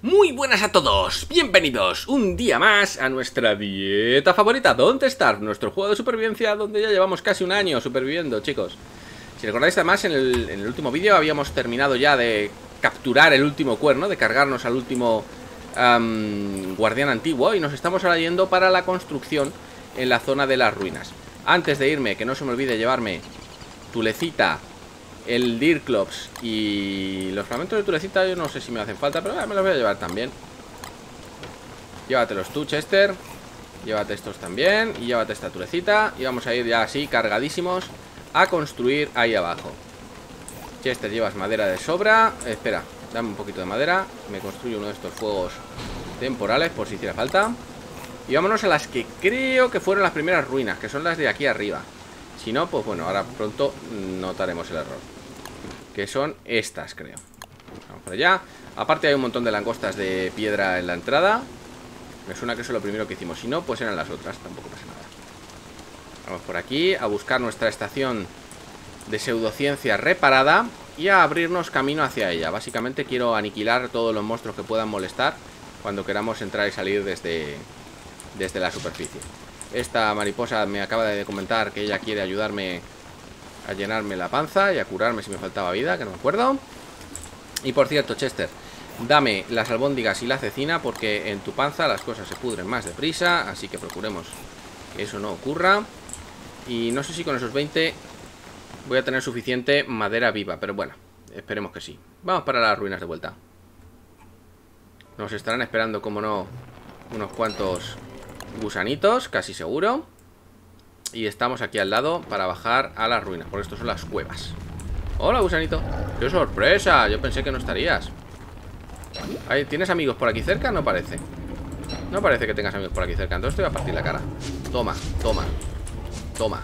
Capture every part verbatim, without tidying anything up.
Muy buenas a todos, bienvenidos un día más a nuestra dieta favorita, Don't Starve, nuestro juego de supervivencia donde ya llevamos casi un año superviviendo, chicos. Si recordáis, además, en el, en el último vídeo habíamos terminado ya de capturar el último cuerno, de cargarnos al último um, guardián antiguo, y nos estamos ahora yendo para la construcción en la zona de las ruinas. Antes de irme, que no se me olvide llevarme Tulecita, el Deerclops y los fragmentos de Tulecita. Yo no sé si me hacen falta, pero me los voy a llevar también. Llévatelos tú, Chester. Llévate estos también. Y llévate esta Tulecita. Y vamos a ir ya así, cargadísimos, a construir ahí abajo. Chester, llevas madera de sobra. eh, Espera, dame un poquito de madera. Me construyo uno de estos fuegos temporales por si hiciera falta. Y vámonos a las que creo que fueron las primeras ruinas, que son las de aquí arriba. Si no, pues bueno, ahora pronto notaremos el error, que son estas, creo. Vamos por allá. Aparte hay un montón de langostas de piedra en la entrada. Me suena que eso es lo primero que hicimos. Si no, pues eran las otras, tampoco pasa nada. Vamos por aquí a buscar nuestra estación de pseudociencia reparada y a abrirnos camino hacia ella. Básicamente quiero aniquilar todos los monstruos que puedan molestar cuando queramos entrar y salir desde, desde la superficie. Esta mariposa me acaba de comentar que ella quiere ayudarme a llenarme la panza y a curarme si me faltaba vida, que no me acuerdo. Y por cierto, Chester, dame las albóndigas y la cecina, porque en tu panza las cosas se pudren más deprisa, así que procuremos que eso no ocurra. Y no sé si con esos veinte voy a tener suficiente madera viva, pero bueno, esperemos que sí. Vamos para las ruinas de vuelta. Nos estarán esperando, como no, unos cuantos gusanitos, casi seguro. Y estamos aquí al lado para bajar a las ruinas, porque estos son las cuevas. Hola, gusanito. ¡Qué sorpresa! Yo pensé que no estarías. Ahí, ¿tienes amigos por aquí cerca? No parece. No parece que tengas amigos por aquí cerca. Entonces te voy a partir la cara. Toma, toma. Toma.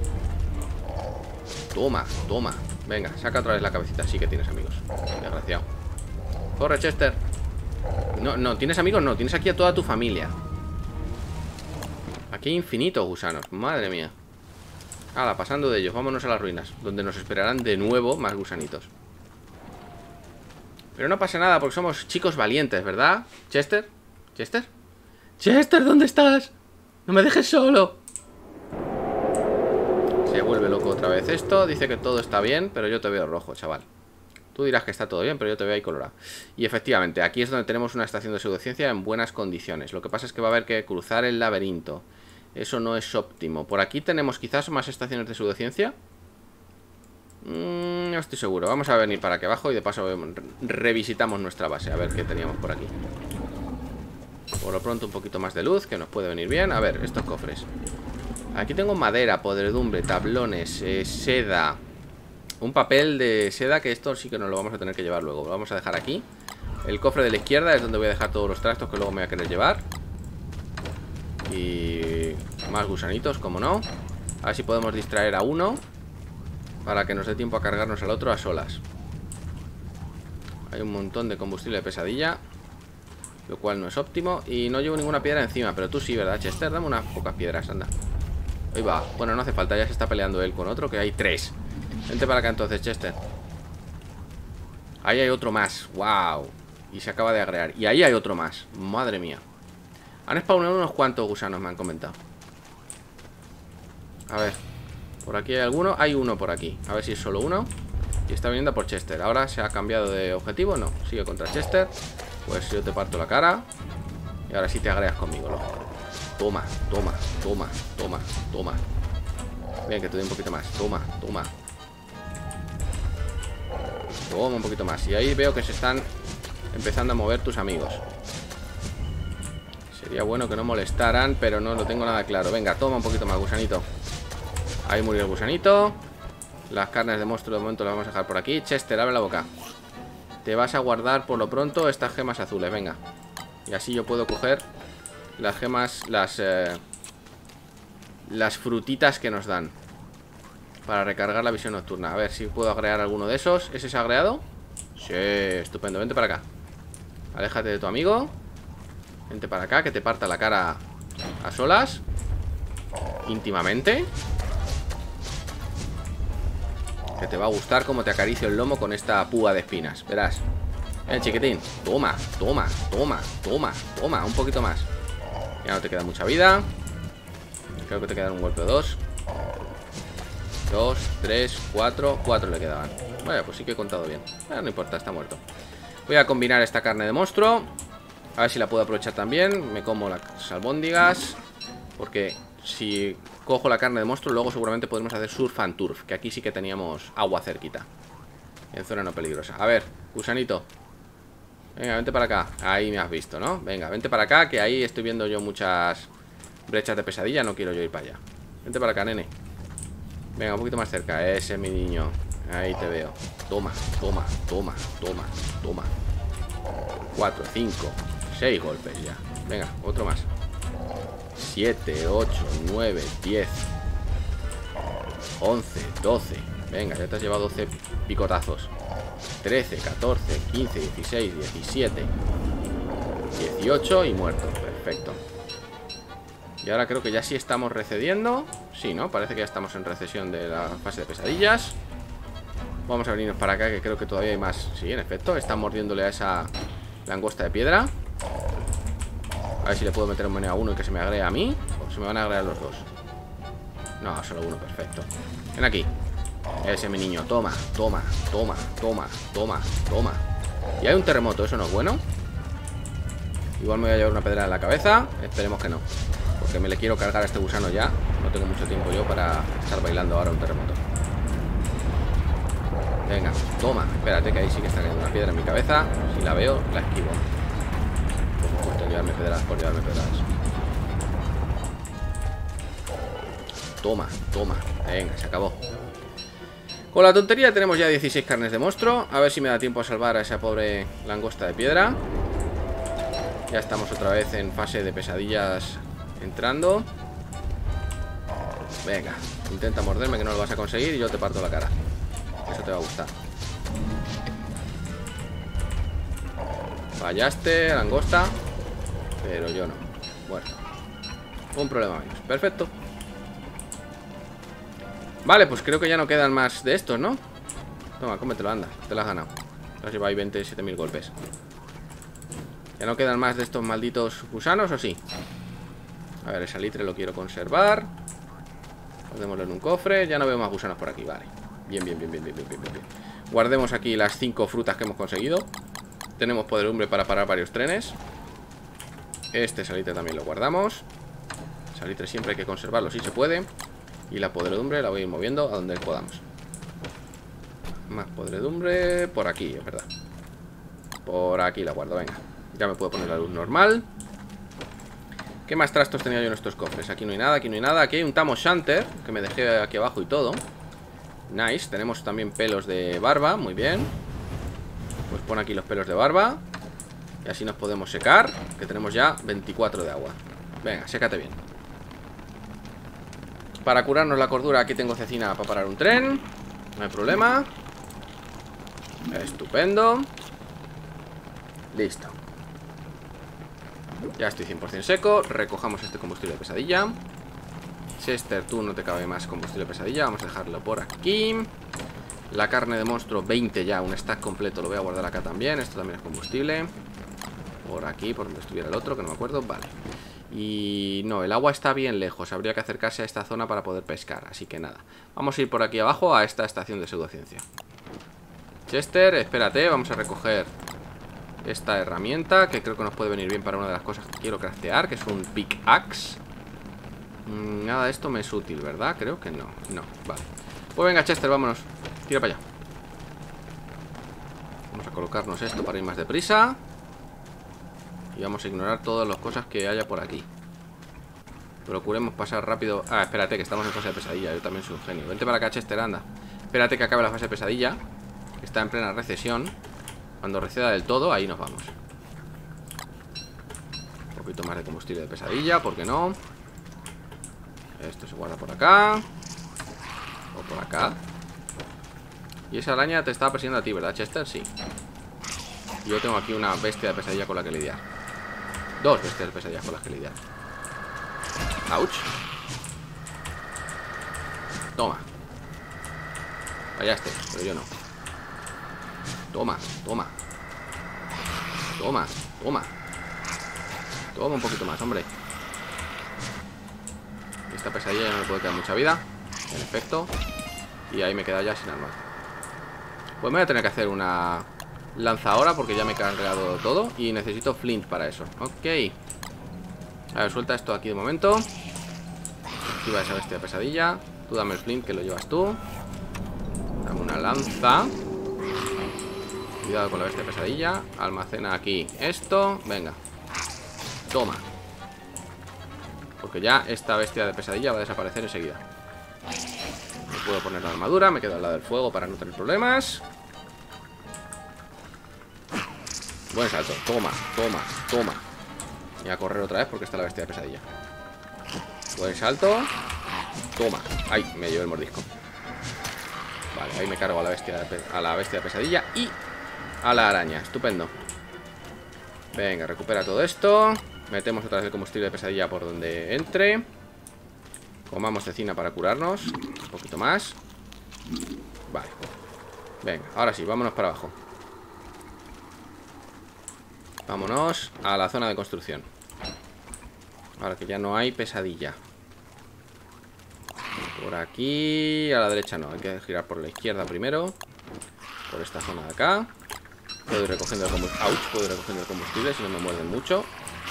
Toma, toma. Venga, saca otra vez la cabecita. Sí que tienes amigos. Desgraciado. Corre, Chester. No, no, ¿tienes amigos? No, tienes aquí a toda tu familia. Aquí hay infinitos gusanos, madre mía. Hala, pasando de ellos, vámonos a las ruinas, donde nos esperarán de nuevo más gusanitos. Pero no pasa nada, porque somos chicos valientes, ¿verdad? ¿Chester? ¿Chester? ¡Chester, ¿dónde estás? ¡No me dejes solo! Se vuelve loco otra vez esto. Dice que todo está bien, pero yo te veo rojo, chaval. Tú dirás que está todo bien, pero yo te veo ahí colorado. Y efectivamente, aquí es donde tenemos una estación de pseudociencia en buenas condiciones. Lo que pasa es que va a haber que cruzar el laberinto. Eso no es óptimo. Por aquí tenemos quizás más estaciones de pseudociencia. Mm, no estoy seguro. Vamos a venir para aquí abajo y de paso revisitamos nuestra base. A ver qué teníamos por aquí. Por lo pronto un poquito más de luz, que nos puede venir bien. A ver, estos cofres. Aquí tengo madera, podredumbre, tablones, eh, seda. Un papel de seda, que esto sí que nos lo vamos a tener que llevar luego. Lo vamos a dejar aquí. El cofre de la izquierda es donde voy a dejar todos los trastos que luego me voy a querer llevar. Y más gusanitos, como no. A ver si podemos distraer a uno para que nos dé tiempo a cargarnos al otro a solas. Hay un montón de combustible de pesadilla, lo cual no es óptimo. Y no llevo ninguna piedra encima, pero tú sí, ¿verdad, Chester? Dame unas pocas piedras, anda. Ahí va. Bueno, no hace falta, ya se está peleando él con otro, que hay tres. Vente para acá entonces, Chester. Ahí hay otro más, wow. Y se acaba de agregar. Y ahí hay otro más, madre mía. Han spawnado unos cuantos gusanos, me han comentado. A ver, por aquí hay alguno. Hay uno por aquí, a ver si es solo uno. Y está viniendo por Chester. Ahora se ha cambiado de objetivo, no, sigue contra Chester. Pues yo te parto la cara. Y ahora sí te agregas conmigo, loco. Toma, toma, toma, toma, toma. Bien, que te doy un poquito más, toma, toma. Toma un poquito más. Y ahí veo que se están empezando a mover tus amigos. Sería bueno que no molestaran, pero no lo tengo nada claro. Venga, toma un poquito más, gusanito. Ahí murió el gusanito. Las carnes de monstruo de momento las vamos a dejar por aquí. Chester, abre la boca. Te vas a guardar por lo pronto estas gemas azules, venga. Y así yo puedo coger las gemas, las eh, las frutitas que nos dan para recargar la visión nocturna. A ver si puedo agregar alguno de esos. ¿Ese se ha agregado? Sí, estupendo, vente para acá. Aléjate de tu amigo. Vente para acá, que te parta la cara a solas. Íntimamente. Que te va a gustar cómo te acaricio el lomo con esta púa de espinas. Verás. Eh, chiquitín. Toma, toma, toma, toma, toma. Un poquito más. Ya no te queda mucha vida. Creo que te quedan un golpe o dos. Dos, tres, cuatro. Cuatro le quedaban. Vale, pues sí que he contado bien. Eh, no importa, está muerto. Voy a combinar esta carne de monstruo. A ver si la puedo aprovechar también. Me como las albóndigas. Porque si cojo la carne de monstruo, luego seguramente podremos hacer surf and turf. Que aquí sí que teníamos agua cerquita. En zona no peligrosa. A ver, gusanito. Venga, vente para acá. Ahí me has visto, ¿no? Venga, vente para acá, que ahí estoy viendo yo muchas brechas de pesadilla. No quiero yo ir para allá. Vente para acá, nene. Venga, un poquito más cerca. Ese, mi niño. Ahí te veo. Toma, toma, toma, toma, toma. Cuatro, cinco, seis golpes ya. Venga, otro más. Siete, ocho, nueve, diez, once, doce. Venga, ya te has llevado doce picotazos. Trece, catorce, quince, dieciséis, diecisiete, dieciocho y muerto. Perfecto. Y ahora creo que ya sí estamos recediendo. Sí, ¿no? Parece que ya estamos en recesión de la fase de pesadillas. Vamos a venirnos para acá, que creo que todavía hay más. Sí, en efecto, están mordiéndole a esa langosta de piedra. A ver si le puedo meter un meneo a uno y que se me agregue a mí. O se me van a agregar los dos. No, solo uno, perfecto. Ven aquí. Ese, mi niño, toma, toma, toma, toma, toma, toma. Y hay un terremoto, eso no es bueno. Igual me voy a llevar una pedra en la cabeza. Esperemos que no, porque me le quiero cargar a este gusano ya. No tengo mucho tiempo yo para estar bailando ahora un terremoto. Venga, toma. Espérate, que ahí sí que está cayendo una piedra en mi cabeza. Si la veo, la esquivo. Por supuesto, llevarme pedradas por llevarme pedradas. Toma, toma. Venga, se acabó. Con la tontería tenemos ya dieciséis carnes de monstruo. A ver si me da tiempo a salvar a esa pobre langosta de piedra. Ya estamos otra vez en fase de pesadillas entrando. Venga, intenta morderme, que no lo vas a conseguir, y yo te parto la cara. Eso te va a gustar. Fallaste, langosta. Pero yo no. Bueno, un problema menos. Perfecto. Vale, pues creo que ya no quedan más de estos, ¿no? Toma, cómetelo, anda. Te la has ganado. Te has llevado ahí veintisiete mil golpes. ¿Ya no quedan más de estos malditos gusanos o sí? A ver, el salitre lo quiero conservar. Guardémoslo en un cofre. Ya no veo más gusanos por aquí, vale. Bien, bien, bien, bien, bien, bien, bien, bien. Guardemos aquí las cinco frutas que hemos conseguido. Tenemos podredumbre para parar varios trenes. Este salitre también lo guardamos. Salitre siempre hay que conservarlo si se puede. Y la podredumbre la voy a ir moviendo a donde podamos. Más podredumbre por aquí, es verdad. Por aquí la guardo, venga. Ya me puedo poner la luz normal. ¿Qué más trastos tenía yo en estos cofres? Aquí no hay nada, aquí no hay nada. Aquí hay un Tamo Shanter, que me dejé aquí abajo y todo. Nice, tenemos también pelos de barba, muy bien. Pues pon aquí los pelos de barba. Y así nos podemos secar, que tenemos ya veinticuatro de agua. Venga, sécate bien. Para curarnos la cordura, aquí tengo cecina para parar un tren. No hay problema. Estupendo. Listo. Ya estoy cien por cien seco. Recojamos este combustible de pesadilla. Chester, tú no te cabe más combustible de pesadilla. Vamos a dejarlo por aquí. La carne de monstruo, veinte ya. Un stack completo, lo voy a guardar acá también. Esto también es combustible. Por aquí, por donde estuviera el otro, que no me acuerdo. Vale. Y no, el agua está bien lejos. Habría que acercarse a esta zona para poder pescar. Así que nada, vamos a ir por aquí abajo a esta estación de pseudociencia. Chester, espérate, vamos a recoger esta herramienta, que creo que nos puede venir bien para una de las cosas que quiero craftear, que es un pickaxe. mm, Nada de esto me es útil, ¿verdad? Creo que no, no, vale. Pues venga, Chester, vámonos. Tira para allá. Vamos a colocarnos esto para ir más deprisa. Y vamos a ignorar todas las cosas que haya por aquí. Procuremos pasar rápido. Ah, espérate, que estamos en fase de pesadilla. Yo también soy un genio. Vente para acá, Chester, anda. Espérate que acabe la fase de pesadilla, que está en plena recesión. Cuando receda del todo, ahí nos vamos. Un poquito más de combustible de pesadilla, ¿por qué no? Esto se guarda por acá. O por acá. Y esa araña te estaba persiguiendo a ti, ¿verdad, Chester? Sí. Yo tengo aquí una bestia de pesadilla con la que lidiar. Dos bestias de pesadillas con las que lidiar. Ouch. Toma. Fallaste, pero yo no. Toma, toma. Toma, toma. Toma un poquito más, hombre. Esta pesadilla ya no me puede quedar mucha vida. En efecto. Y ahí me queda ya sin arma. Pues me voy a tener que hacer una lanza ahora, porque ya me he cargado todo. Y necesito flint para eso. Ok. A ver, suelta esto aquí de momento. Activa esa bestia de pesadilla. Tú dame el flint, que lo llevas tú. Dame una lanza. Cuidado con la bestia de pesadilla. Almacena aquí esto. Venga. Toma. Porque ya esta bestia de pesadilla va a desaparecer enseguida. Me puedo poner la armadura. Me quedo al lado del fuego para no tener problemas. Buen salto. Toma, toma, toma. Y a correr otra vez porque está la bestia de pesadilla. Buen salto. Toma. Ay, me llevo el mordisco. Vale, ahí me cargo a la bestia de, a la bestia de pesadilla y a la araña. Estupendo. Venga, recupera todo esto. Metemos otra vez el combustible de pesadilla por donde entre. Comamos cecina para curarnos. Un poquito más. Vale. Venga, ahora sí, vámonos para abajo. Vámonos a la zona de construcción. Ahora que ya no hay pesadilla. Por aquí. A la derecha no, hay que girar por la izquierda primero. Por esta zona de acá. Puedo ir recogiendo el combustible. Ouch, puedo ir recogiendo el combustible si no me muerden mucho.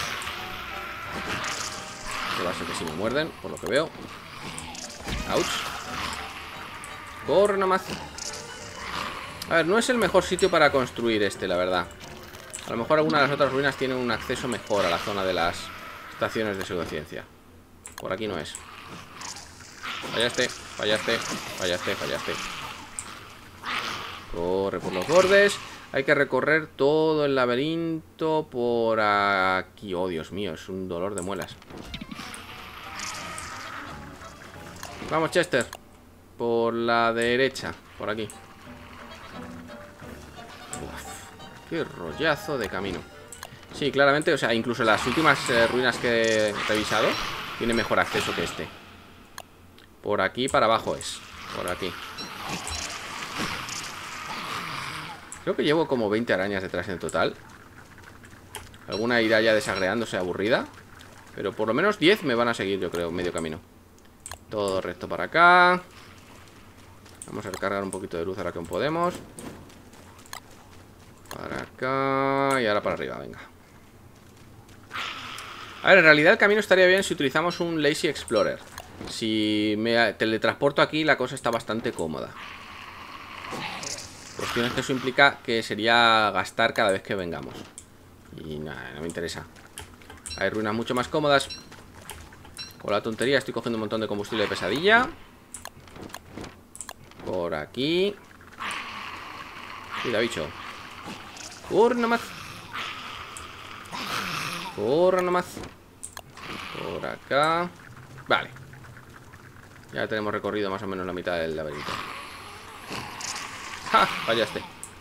Que va a ser que sí me muerden, por lo que veo. Ouch. Corre nomás. A ver, no es el mejor sitio para construir este, la verdad. A lo mejor alguna de las otras ruinas tienen un acceso mejor a la zona de las estaciones de pseudociencia. Por aquí no es. Fallaste, fallaste, fallaste, fallaste. Corre por los bordes. Hay que recorrer todo el laberinto por aquí. Oh, Dios mío, es un dolor de muelas. Vamos, Chester. Por la derecha, por aquí. Uf, qué rollazo de camino. Sí, claramente, o sea, incluso las últimas eh, ruinas que he revisado tienen mejor acceso que este. Por aquí para abajo es. Por aquí. Creo que llevo como veinte arañas detrás en total. Alguna irá ya desagregándose aburrida. Pero por lo menos diez me van a seguir, yo creo, medio camino. Todo recto para acá. Vamos a recargar un poquito de luz ahora que aún podemos. Para acá. Y ahora para arriba, venga. A ver, en realidad el camino estaría bien si utilizamos un Lazy Explorer. Si me teletransporto aquí, la cosa está bastante cómoda. Cuestión es que eso implica que sería gastar cada vez que vengamos. Y nada, no me interesa. Hay ruinas mucho más cómodas. Con la tontería estoy cogiendo un montón de combustible de pesadilla. Por aquí. Cuida, bicho. Corre nomás. Corre nomás. Por acá. Vale. Ya tenemos recorrido más o menos la mitad del laberinto. ¡Ja! Fallaste.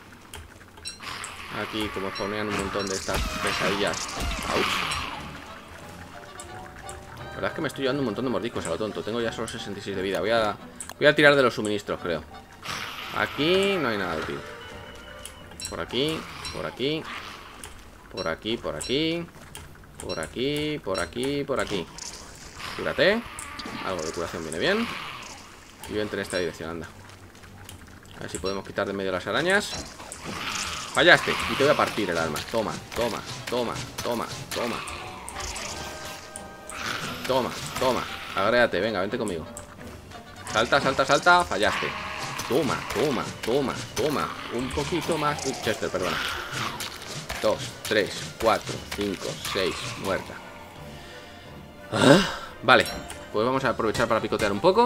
Aquí como ponían un montón de estas pesadillas. ¡Auch! La verdad es que me estoy llevando un montón de mordiscos a lo tonto. Tengo ya solo sesenta y seis de vida. Voy a, voy a tirar de los suministros, creo. Aquí no hay nada útil. Por aquí, por aquí. Por aquí, por aquí. Por aquí, por aquí, por aquí. Cúrate. Algo de curación viene bien. Y vente en esta dirección, anda. A ver si podemos quitar de medio las arañas. Fallaste. Y te voy a partir el alma. Toma, toma, toma, toma, toma. Toma, toma. Agrégate, venga, vente conmigo. Salta, salta, salta. Fallaste. Toma, toma, toma, toma. Un poquito más. Uy, Chester, perdona. Dos, tres, cuatro, cinco, seis. Muerta. Ah, vale. Pues vamos a aprovechar para picotear un poco.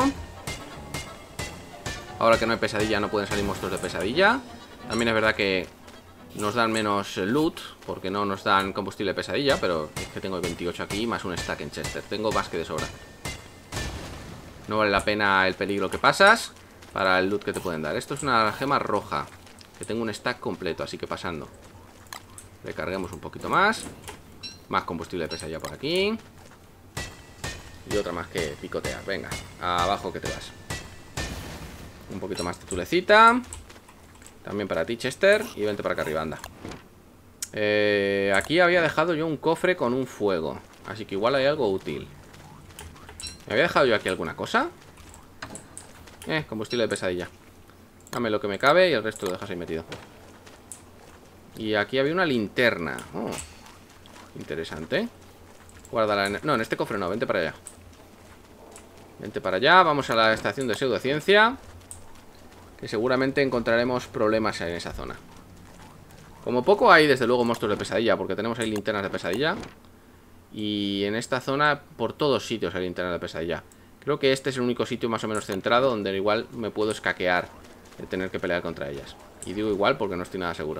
Ahora que no hay pesadilla, no pueden salir monstruos de pesadilla. También es verdad que nos dan menos loot, porque no nos dan combustible de pesadilla. Pero es que tengo veintiocho aquí, más un stack en Chester. Tengo más que de sobra. No vale la pena el peligro que pasas para el loot que te pueden dar. Esto es una gema roja, que tengo un stack completo, así que pasando. Recarguemos un poquito más. Más combustible de pesadilla por aquí. Y otra más que picotear. Venga, abajo que te vas. Un poquito más de tulecita. También para ti, Chester. Y vente para acá arriba, anda. eh, Aquí había dejado yo un cofre con un fuego, así que igual hay algo útil. ¿Me había dejado yo aquí alguna cosa? Eh, combustible de pesadilla. Dame lo que me cabe y el resto lo dejas ahí metido. Y aquí había una linterna. Oh, interesante. Guárdala en... No, en este cofre no, vente para allá. Vente para allá, vamos a la estación de pseudociencia, que seguramente encontraremos problemas en esa zona. Como poco hay desde luego monstruos de pesadilla, porque tenemos ahí linternas de pesadilla. Y en esta zona por todos sitios hay linternas de pesadilla. Creo que este es el único sitio más o menos centrado donde igual me puedo escaquear de tener que pelear contra ellas. Y digo igual porque no estoy nada seguro.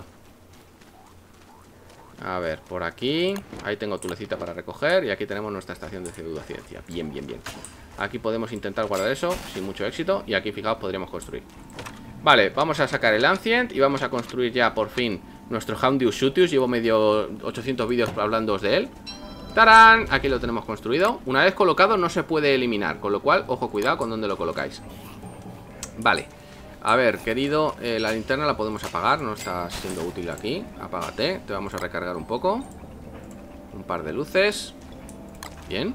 A ver, por aquí. Ahí tengo tulecita para recoger. Y aquí tenemos nuestra estación de pseudociencia. Bien, bien, bien. Aquí podemos intentar guardar eso sin mucho éxito. Y aquí, fijaos, podríamos construir. Vale, vamos a sacar el Ancient y vamos a construir ya por fin nuestro Houndius Shutius. Llevo medio ochocientos vídeos hablando de él. ¡Tarán! Aquí lo tenemos construido. Una vez colocado no se puede eliminar, con lo cual, ojo, cuidado con dónde lo colocáis. Vale. A ver, querido, eh, la linterna la podemos apagar. No está siendo útil aquí. Apágate, te vamos a recargar un poco. Un par de luces. Bien.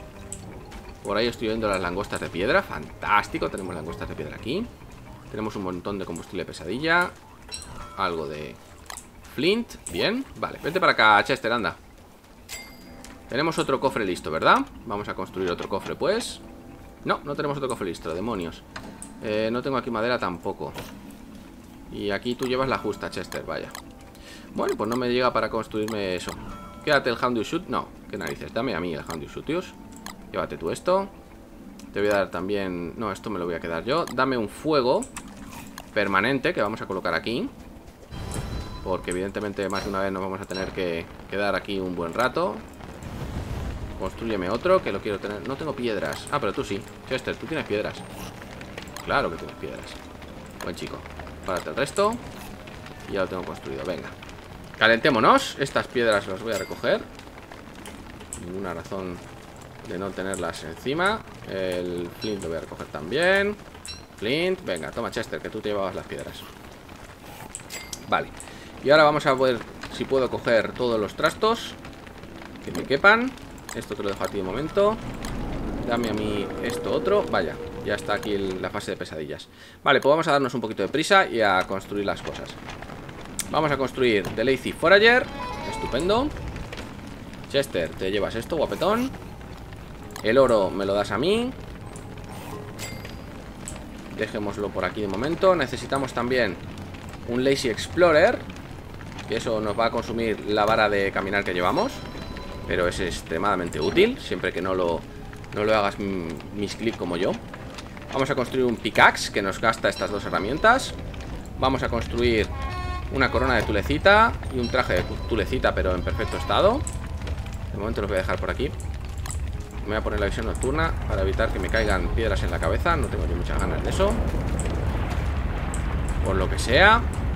Por ahí estoy viendo las langostas de piedra. Fantástico, tenemos langostas de piedra aquí. Tenemos un montón de combustible pesadilla. Algo de flint, bien. Vale, vete para acá, Chester, anda. Tenemos otro cofre listo, ¿verdad? Vamos a construir otro cofre, pues. No, no tenemos otro cofre listo, demonios. eh, No tengo aquí madera tampoco. Y aquí tú llevas la justa, Chester, vaya. Bueno, pues no me llega para construirme eso. Quédate el Houndius Shoot. No, qué narices, dame a mí el Houndius Shutius. Llévate tú esto. Te voy a dar también... No, esto me lo voy a quedar yo. Dame un fuego permanente que vamos a colocar aquí, porque evidentemente más de una vez nos vamos a tener que quedar aquí un buen rato. Constrúyeme otro, que lo quiero tener. No tengo piedras. Ah, pero tú sí, Chester, tú tienes piedras. Claro que tienes piedras. Buen chico. Párate el resto. Y ya lo tengo construido, venga. Calentémonos. Estas piedras las voy a recoger. Ninguna razón de no tenerlas encima. El flint lo voy a recoger también. Flint, venga, toma, Chester, que tú te llevabas las piedras. Vale. Y ahora vamos a ver si puedo coger todos los trastos que me quepan. Esto te lo dejo a ti de momento. Dame a mí esto otro. Vaya, ya está aquí el, la fase de pesadillas. Vale, pues vamos a darnos un poquito de prisa y a construir las cosas. Vamos a construir The Lazy Forager. Estupendo. Chester, te llevas esto, guapetón. El oro me lo das a mí. Dejémoslo por aquí de momento. Necesitamos también un Lazy Explorer, que eso nos va a consumir la vara de caminar que llevamos, pero es extremadamente útil, siempre que no lo, no lo hagas misclick como yo. Vamos a construir un pickaxe que nos gasta estas dos herramientas. Vamos a construir una corona de tulecita y un traje de tulecita, pero en perfecto estado. De momento los voy a dejar por aquí. Me voy a poner la visión nocturna para evitar que me caigan piedras en la cabeza. No tengo yo muchas ganas de eso, por lo que sea.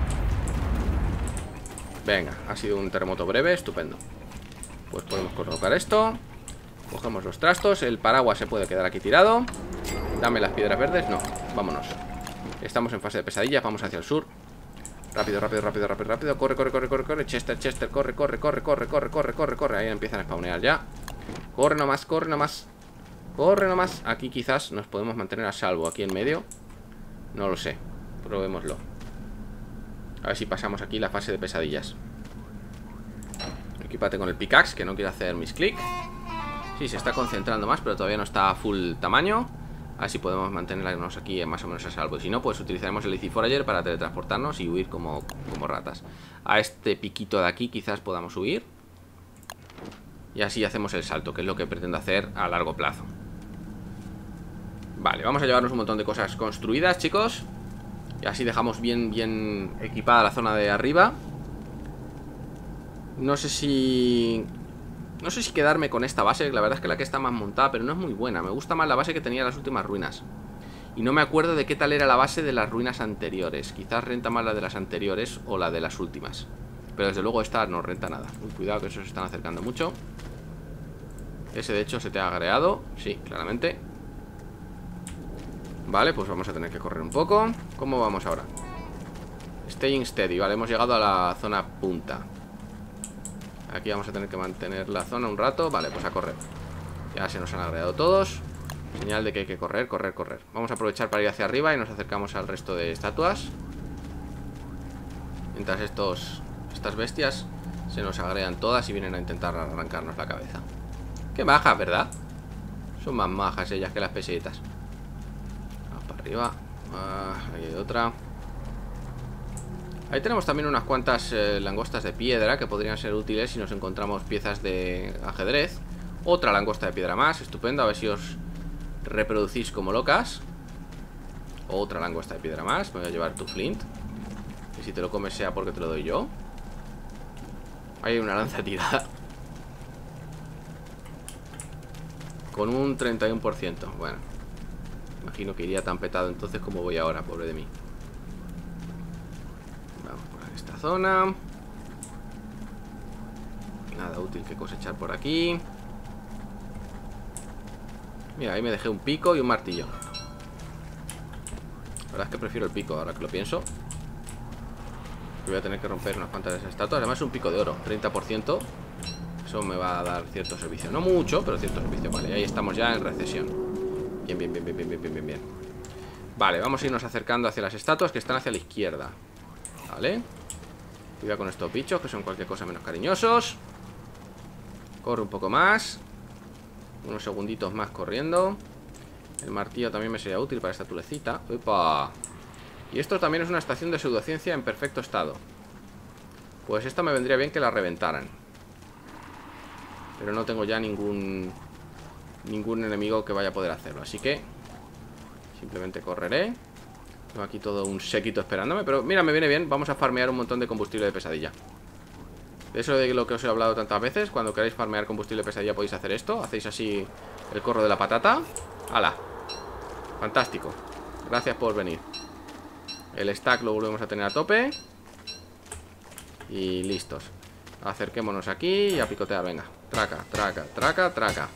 Venga, ha sido un terremoto breve, estupendo. Pues podemos colocar esto. Cogemos los trastos. El paraguas se puede quedar aquí tirado. Dame las piedras verdes, no, vámonos. Estamos en fase de pesadillas, vamos hacia el sur. Rápido, rápido, rápido, rápido, rápido. Corre, corre, corre, corre, corre. Chester, Chester, corre, corre, corre, corre, corre, corre, corre, corre. Ahí empiezan a spawnear ya. Corre nomás, corre nomás. Corre nomás. Aquí quizás nos podemos mantener a salvo. Aquí en medio no lo sé, probémoslo. A ver si pasamos aquí la fase de pesadillas. Equípate con el pickaxe, que no quiero hacer mis clics. Sí, se está concentrando más, pero todavía no está a full tamaño. A ver si podemos mantenernos aquí más o menos a salvo. Si no, pues utilizaremos el Lazy Forager para teletransportarnos y huir como, como ratas. A este piquito de aquí quizás podamos huir. Y así hacemos el salto, que es lo que pretendo hacer a largo plazo. Vale, vamos a llevarnos un montón de cosas construidas, chicos. Y así dejamos bien, bien equipada la zona de arriba. No sé si... No sé si quedarme con esta base. La verdad es que la que está más montada, pero no es muy buena. Me gusta más la base que tenía las últimas ruinas. Y no me acuerdo de qué tal era la base de las ruinas anteriores. Quizás renta más la de las anteriores o la de las últimas. Pero desde luego esta no renta nada. Uy, cuidado que esos se están acercando mucho. Ese de hecho se te ha agreado. Sí, claramente. Vale, pues vamos a tener que correr un poco. ¿Cómo vamos ahora? Staying steady, vale, hemos llegado a la zona punta. Aquí vamos a tener que mantener la zona un rato. Vale, pues a correr. Ya se nos han agregado todos. Señal de que hay que correr, correr, correr. Vamos a aprovechar para ir hacia arriba y nos acercamos al resto de estatuas. Mientras estos, estas bestias se nos agregan todas y vienen a intentar arrancarnos la cabeza. Qué majas, ¿verdad? Son más majas ellas que las pesetas. Vamos para arriba. Ah, ahí hay otra. Ahí tenemos también unas cuantas eh, langostas de piedra que podrían ser útiles si nos encontramos piezas de ajedrez. Otra langosta de piedra más, estupendo. A ver si os reproducís como locas. Otra langosta de piedra más. Me voy a llevar tu flint. Y si te lo comes sea porque te lo doy yo. Ahí hay una lanza tirada con un treinta y uno por ciento. Bueno, imagino que iría tan petado entonces como voy ahora, pobre de mí. Vamos por esta zona. Nada útil que cosechar por aquí. Mira, ahí me dejé un pico y un martillo. La verdad es que prefiero el pico, ahora que lo pienso. Voy a tener que romper unas cuantas de esas estatuas. Además es un pico de oro, treinta por ciento. Eso me va a dar cierto servicio. No mucho, pero cierto servicio. Vale, ahí estamos ya en recesión. Bien, bien, bien, bien, bien, bien, bien, bien. Vale, vamos a irnos acercando hacia las estatuas que están hacia la izquierda. Vale. Cuidado con estos bichos, que son cualquier cosa menos cariñosos. Corre un poco más. Unos segunditos más corriendo. El martillo también me sería útil para esta tulecita. ¡Epa! Y esto también es una estación de pseudociencia en perfecto estado. Pues esta me vendría bien que la reventaran. Pero no tengo ya ningún Ningún enemigo que vaya a poder hacerlo. Así que simplemente correré. Tengo aquí todo un séquito esperándome. Pero mira, me viene bien. Vamos a farmear un montón de combustible de pesadilla. Eso de lo que os he hablado tantas veces. Cuando queráis farmear combustible de pesadilla podéis hacer esto. Hacéis así el corro de la patata. ¡Hala! Fantástico. Gracias por venir. El stack lo volvemos a tener a tope. Y listos. Acerquémonos aquí y a picotear, venga. Traca, traca, traca, traca.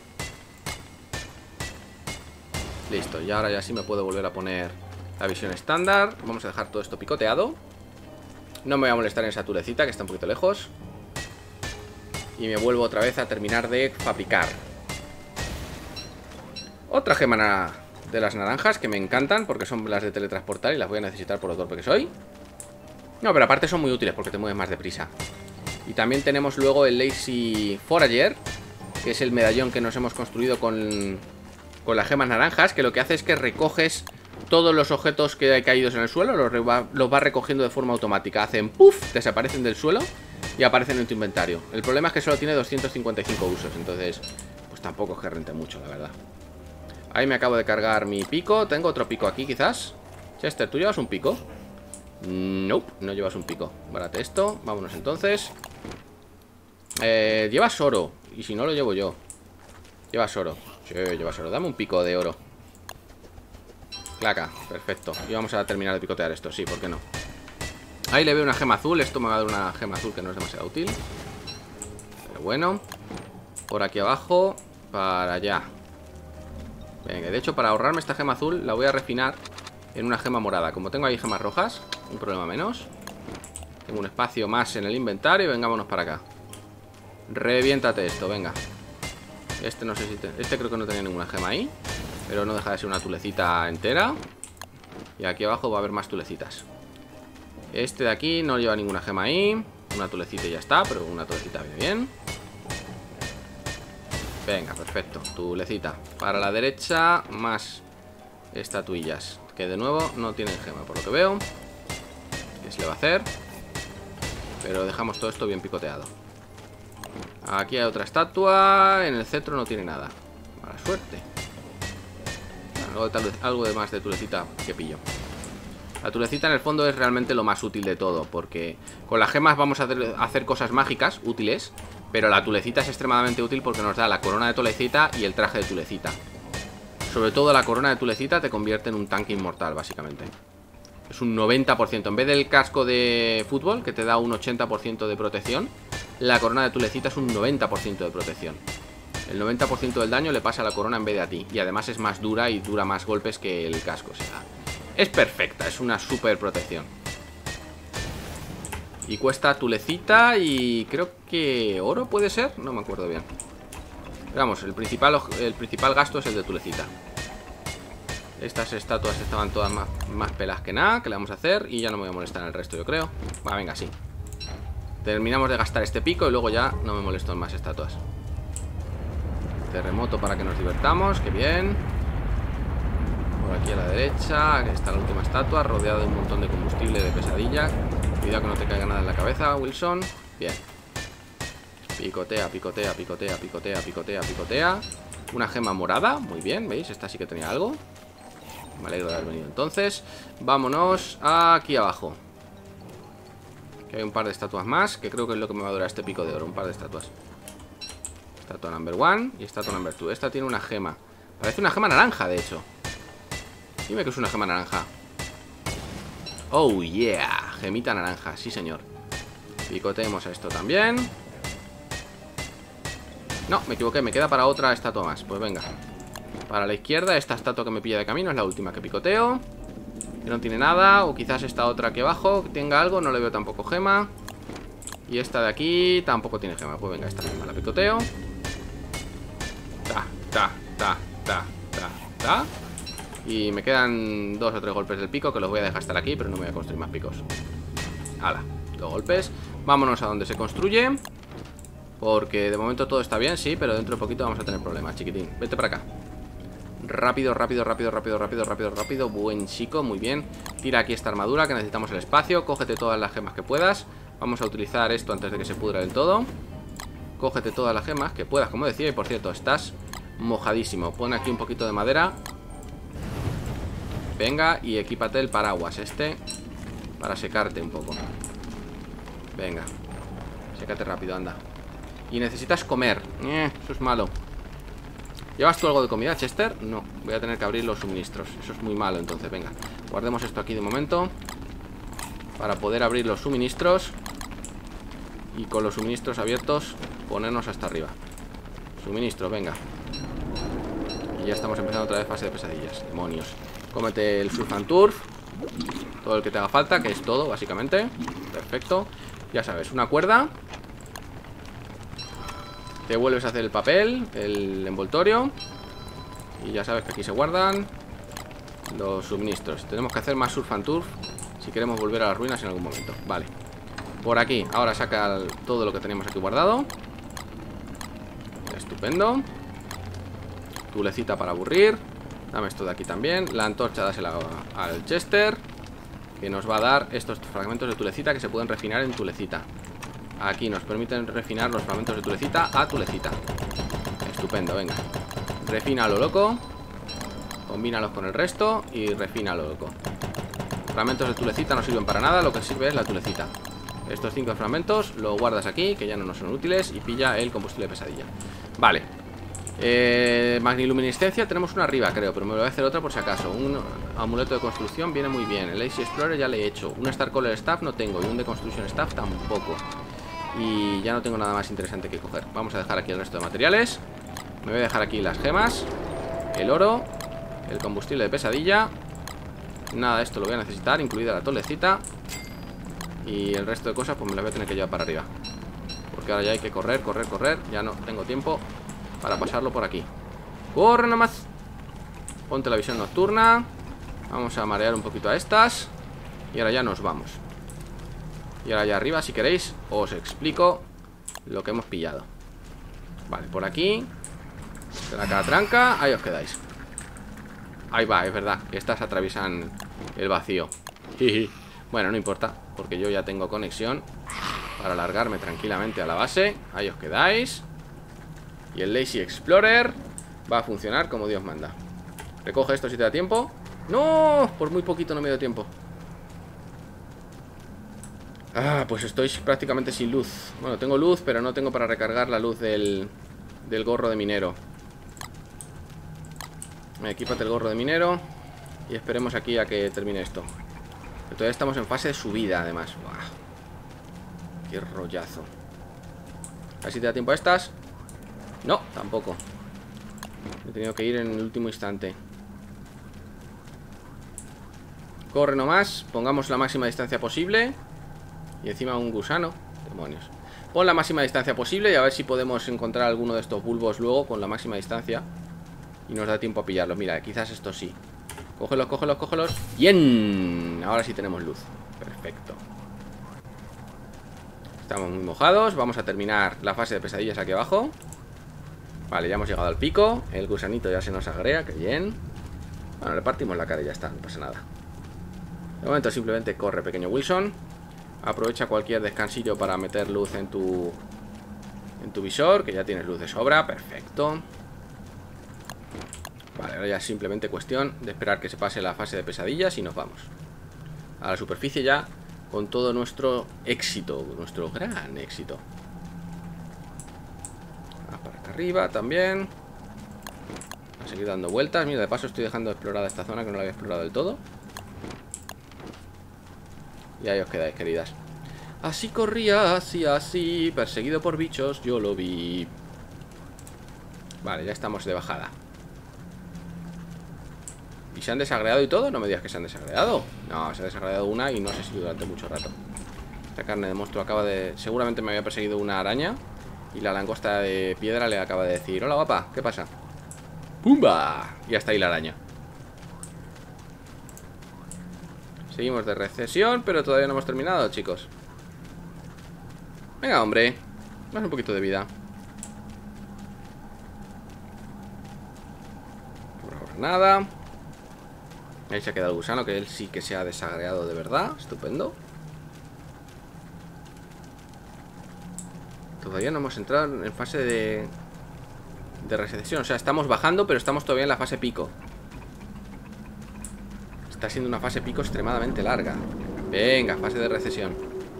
Listo, y ahora ya sí me puedo volver a poner la visión estándar. Vamos a dejar todo esto picoteado. No me voy a molestar en esa turecita que está un poquito lejos. Y me vuelvo otra vez a terminar de fabricar. Otra gema de las naranjas que me encantan porque son las de teletransportar y las voy a necesitar por lo torpe que soy. No, pero aparte son muy útiles porque te mueves más deprisa. Y también tenemos luego el Lazy Forager, que es el medallón que nos hemos construido con, con las gemas naranjas, que lo que hace es que recoges todos los objetos que hay caídos en el suelo, los, va, los va recogiendo de forma automática. Hacen puff, desaparecen del suelo y aparecen en tu inventario. El problema es que solo tiene doscientos cincuenta y cinco usos, entonces pues tampoco es que rente mucho, la verdad. Ahí me acabo de cargar mi pico. Tengo otro pico aquí quizás. Chester, ¿tú llevas un pico? Nope, no llevas un pico. Bárate esto, vámonos entonces. eh, Llevas oro. Y si no lo llevo yo. Llevas oro. Sí, llevas oro, dame un pico de oro. Claca, perfecto. Y vamos a terminar de picotear esto, sí, ¿por qué no? Ahí le veo una gema azul. Esto me va a dar una gema azul que no es demasiado útil. Pero bueno. Por aquí abajo, para allá. Venga, de hecho para ahorrarme esta gema azul la voy a refinar en una gema morada. Como tengo ahí gemas rojas, un problema menos. Tengo un espacio más en el inventario. Vengámonos para acá. Reviéntate esto, venga. Este no sé si... Te... Este creo que no tenía ninguna gema ahí, pero no deja de ser una tulecita entera. Y aquí abajo va a haber más tulecitas. Este de aquí no lleva ninguna gema ahí. Una tulecita y ya está, pero una tulecita viene bien. Venga, perfecto, tulecita. Para la derecha, más estatuillas, que de nuevo no tienen gema, por lo que veo. ¿Qué se le va a hacer? Pero dejamos todo esto bien picoteado. Aquí hay otra estatua. En el cetro no tiene nada. Mala suerte. Bueno, luego tal vez algo de más de tulecita que pillo. La tulecita en el fondo es realmente lo más útil de todo, porque con las gemas vamos a hacer, a hacer cosas mágicas útiles, pero la tulecita es extremadamente útil porque nos da la corona de tulecita y el traje de tulecita. Sobre todo la corona de tulecita te convierte en un tanque inmortal, básicamente. Es un noventa por ciento. En vez del casco de fútbol, que te da un ochenta por ciento de protección, la corona de tulecita es un noventa por ciento de protección. El noventa por ciento del daño le pasa a la corona en vez de a ti. Y además es más dura y dura más golpes que el casco. O sea, es perfecta, es una super protección. Y cuesta tulecita y creo que oro puede ser, no me acuerdo bien. Pero vamos, el principal, el principal gasto es el de tulecita. Estas estatuas estaban todas más, más pelas que nada. ¿Qué le vamos a hacer? Y ya no me voy a molestar en el resto, yo creo. Va, venga, sí. Terminamos de gastar este pico y luego ya no me molesto en más estatuas. Terremoto para que nos divertamos, qué bien. Por aquí a la derecha, aquí está la última estatua, rodeada de un montón de combustible de pesadilla. Cuidado que no te caiga nada en la cabeza, Wilson. Bien. Picotea, picotea, picotea, picotea, picotea, picotea. Una gema morada, muy bien, ¿veis? Esta sí que tenía algo. Me alegro de haber venido. Entonces, vámonos aquí abajo. Que hay un par de estatuas más, que creo que es lo que me va a durar este pico de oro. Un par de estatuas. Estatua number one y estatua number two. Esta tiene una gema. Parece una gema naranja, de hecho. Dime que es una gema naranja. Oh, yeah. Gemita naranja, sí señor. Picoteemos a esto también. No, me equivoqué, me queda para otra estatua más. Pues venga. Para la izquierda, esta estatua que me pilla de camino es la última que picoteo. Que no tiene nada. O quizás esta otra aquí abajo que tenga algo, no le veo tampoco gema. Y esta de aquí tampoco tiene gema. Pues venga, esta misma la picoteo. Ta, ta, ta, ta, ta, ta. Y me quedan dos o tres golpes del pico, que los voy a dejar estar aquí, pero no voy a construir más picos. Hala, dos golpes. Vámonos a donde se construye. Porque de momento todo está bien, sí, pero dentro de poquito vamos a tener problemas, chiquitín. Vete para acá. Rápido, rápido, rápido, rápido, rápido, rápido, rápido. Buen chico, muy bien. Tira aquí esta armadura, que necesitamos el espacio. Cógete todas las gemas que puedas. Vamos a utilizar esto antes de que se pudra del todo. Cógete todas las gemas que puedas, como decía. Y por cierto, estás mojadísimo. Pon aquí un poquito de madera. Venga, y equípate el paraguas este para secarte un poco. Venga, sécate rápido, anda. Y necesitas comer. eh, Eso es malo. ¿Llevas tú algo de comida, Chester? No, voy a tener que abrir los suministros. Eso es muy malo, entonces, venga. Guardemos esto aquí de momento para poder abrir los suministros. Y con los suministros abiertos ponernos hasta arriba. Suministro, venga. Y ya estamos empezando otra vez fase de pesadillas. Demonios. Cómete el Surf and Turf. Todo el que te haga falta, que es todo, básicamente. Perfecto. Ya sabes, una cuerda. Te vuelves a hacer el papel, el envoltorio. Y ya sabes que aquí se guardan los suministros. Tenemos que hacer más Surf and Turf si queremos volver a las ruinas en algún momento. Vale. Por aquí, ahora saca todo lo que tenemos aquí guardado. Estupendo. Tulecita para aburrir. Dame esto de aquí también. La antorcha dásela al Chester, que nos va a dar estos fragmentos de tulecita que se pueden refinar en tulecita. Aquí nos permiten refinar los fragmentos de tulecita a tulecita. Estupendo, venga. Refina a lo loco. Combínalos con el resto y refina a lo loco. Fragmentos de tulecita no sirven para nada. Lo que sirve es la tulecita. Estos cinco fragmentos los guardas aquí, que ya no nos son útiles. Y pilla el combustible de pesadilla. Vale. Eh, magniluminiscencia tenemos una arriba, creo, pero me voy a hacer otra por si acaso. Un amuleto de construcción viene muy bien. El Lazy Explorer ya le he hecho. Un Star Caller Staff no tengo. Y un de Construction Staff tampoco. Y ya no tengo nada más interesante que coger. Vamos a dejar aquí el resto de materiales. Me voy a dejar aquí las gemas, el oro, el combustible de pesadilla. Nada de esto lo voy a necesitar, incluida la tolecita. Y el resto de cosas pues me las voy a tener que llevar para arriba, porque ahora ya hay que correr, correr, correr. Ya no tengo tiempo para pasarlo por aquí. ¡Corre nomás! Ponte la visión nocturna. Vamos a marear un poquito a estas. Y ahora ya nos vamos. Y ahora ya arriba, si queréis, os explico lo que hemos pillado. Vale, por aquí. Tranca, tranca, ahí os quedáis. Ahí va, es verdad, que estas atraviesan el vacío. Bueno, no importa, porque yo ya tengo conexión para largarme tranquilamente a la base. Ahí os quedáis. Y el Lazy Explorer va a funcionar como Dios manda. Recoge esto si te da tiempo. ¡No! Por muy poquito no me dio tiempo. Ah, pues estoy prácticamente sin luz. Bueno, tengo luz, pero no tengo para recargar la luz del, del gorro de minero. Equípate el gorro de minero y esperemos aquí a que termine esto. Que todavía estamos en fase de subida, además. Buah. Qué rollazo. A ver si te da tiempo a estas. No, tampoco. He tenido que ir en el último instante. Corre nomás. Pongamos la máxima distancia posible. Y encima un gusano. Demonios. Pon la máxima distancia posible y a ver si podemos encontrar alguno de estos bulbos luego con la máxima distancia. Y nos da tiempo a pillarlos. Mira, quizás esto sí. Cógelos, cógelos, cógelos. ¡Bien! Ahora sí tenemos luz. Perfecto. Estamos muy mojados. Vamos a terminar la fase de pesadillas aquí abajo. Vale, ya hemos llegado al pico. El gusanito ya se nos agrega, que bien. Bueno, le partimos la cara y ya está, no pasa nada. De momento simplemente corre, pequeño Wilson. Aprovecha cualquier descansillo para meter luz en tu En tu visor, que ya tienes luz de sobra. Perfecto. Vale, ahora ya es simplemente cuestión de esperar que se pase la fase de pesadillas y nos vamos a la superficie ya con todo nuestro éxito, nuestro gran éxito. Ah, para acá arriba también. A seguir dando vueltas. Mira, de paso estoy dejando explorada esta zona que no la había explorado del todo. Y ahí os quedáis, queridas. Así corría, así, así, perseguido por bichos, yo lo vi. Vale, ya estamos de bajada. ¿Y se han desagregado y todo? No me digas que se han desagregado. No, se ha desagregado una y no sé si durante mucho rato. Esta carne de monstruo acaba de... Seguramente me había perseguido una araña y la langosta de piedra le acaba de decir: hola guapa, ¿qué pasa? ¡Pumba! Y hasta ahí la araña. Seguimos de recesión, pero todavía no hemos terminado, chicos. Venga, hombre. Más un poquito de vida. Por ahora nada. Ahí se ha quedado el gusano, que él sí que se ha desagregado de verdad. Estupendo. Todavía no hemos entrado en fase de... de recesión. O sea, estamos bajando, pero estamos todavía en la fase pico. Está siendo una fase pico extremadamente larga. Venga, fase de recesión.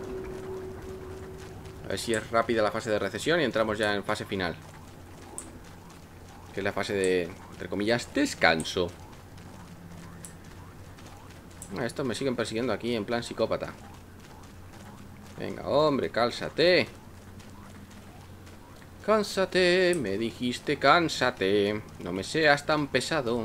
A ver si es rápida la fase de recesión y entramos ya en fase final, que es la fase de, entre comillas, descanso. Estos me siguen persiguiendo aquí en plan psicópata. Venga, hombre, cálsate. Cánsate, me dijiste cánsate. No me seas tan pesado.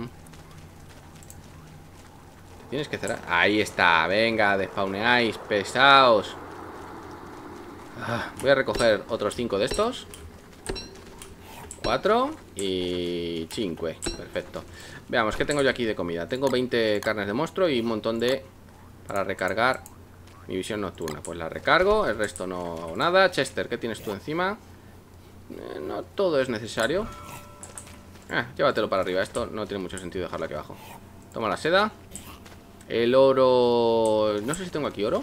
Te tienes que cerrar. Ahí está, venga, despawneáis, pesaos. Ah, voy a recoger otros cinco de estos. Cuatro y cinco. Perfecto. Veamos, ¿qué tengo yo aquí de comida? Tengo veinte carnes de monstruo y un montón de... para recargar mi visión nocturna. Pues la recargo, el resto no hago nada. Chester, ¿qué tienes tú encima? Eh, no todo es necesario. Ah, llévatelo para arriba. Esto no tiene mucho sentido dejarlo aquí abajo. Toma la seda. El oro... no sé si tengo aquí oro.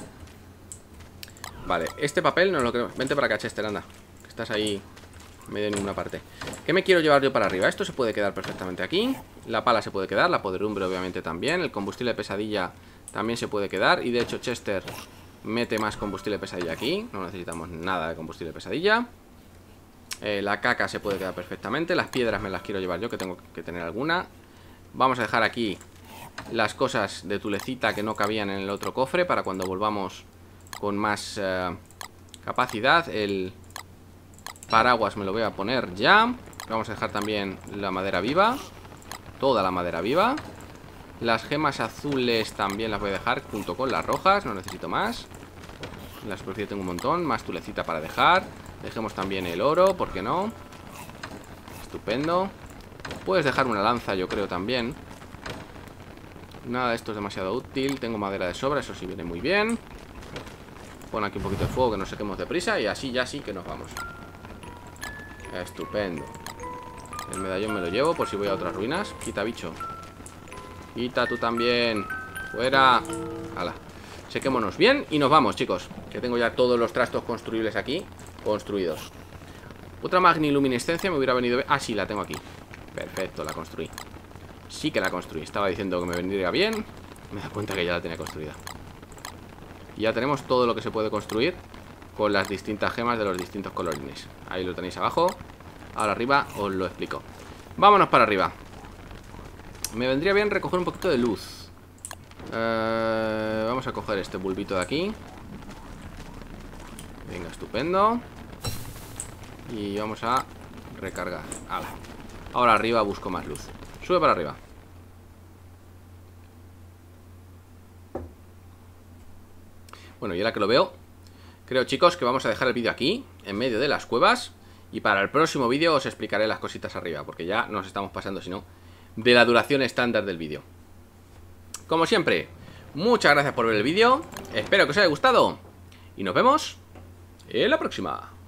Vale, este papel no lo creo. Vente para acá, Chester, anda. Estás ahí medio en ninguna parte. ¿Qué me quiero llevar yo para arriba? Esto se puede quedar perfectamente aquí. La pala se puede quedar, la podredumbre obviamente también. El combustible de pesadilla también se puede quedar. Y de hecho Chester mete más combustible de pesadilla aquí. No necesitamos nada de combustible de pesadilla. eh, La caca se puede quedar perfectamente. Las piedras me las quiero llevar yo, que tengo que tener alguna. Vamos a dejar aquí las cosas de Tulecita que no cabían en el otro cofre, para cuando volvamos con más uh, capacidad. El paraguas me lo voy a poner ya. Vamos a dejar también la madera viva, toda la madera viva. Las gemas azules también las voy a dejar junto con las rojas. No necesito más. En la superficie tengo un montón. Más Tulecita para dejar. Dejemos también el oro, ¿por qué no? Estupendo. Puedes dejar una lanza, yo creo, también. Nada de esto es demasiado útil. Tengo madera de sobra, eso sí viene muy bien. Pon aquí un poquito de fuego, que nos sequemos deprisa. Y así ya sí que nos vamos. Estupendo. El medallón me lo llevo por si voy a otras ruinas. Quita, bicho. Quita tú también. Fuera. Hala. Sequémonos bien y nos vamos, chicos. Que tengo ya todos los trastos construibles aquí construidos. Otra magniluminescencia me hubiera venido bien. Ah, sí, la tengo aquí. Perfecto, la construí. Sí que la construí. Estaba diciendo que me vendría bien. Me da cuenta que ya la tenía construida. Y ya tenemos todo lo que se puede construir con las distintas gemas de los distintos colorines. Ahí lo tenéis abajo. Ahora arriba os lo explico. Vámonos para arriba. Me vendría bien recoger un poquito de luz. eh, Vamos a coger este bulbito de aquí. Venga, estupendo. Y vamos a recargar. ¡Hala! Ahora arriba busco más luz. Sube para arriba. Bueno, y ahora que lo veo, Creo, chicos, que vamos a dejar el vídeo aquí, en medio de las cuevas. Y para el próximo vídeo os explicaré las cositas arriba, porque ya nos estamos pasando, si no, de la duración estándar del vídeo. Como siempre, muchas gracias por ver el vídeo. Espero que os haya gustado. Y nos vemos en la próxima.